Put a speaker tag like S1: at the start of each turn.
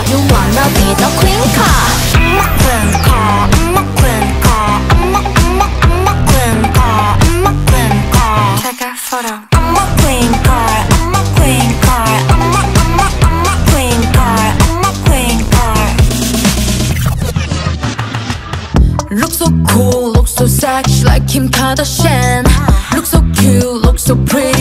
S1: You wanna be the queen car. I'm a queen car. I'm a queen car. I'm a queen car. I'm a queen car. Take a photo. I'm a queen car. I'm a queen car. I'm a queen car. I'm a queen car. Look so cool, look so sexy like Kim Kardashian. Look so cute, look so pretty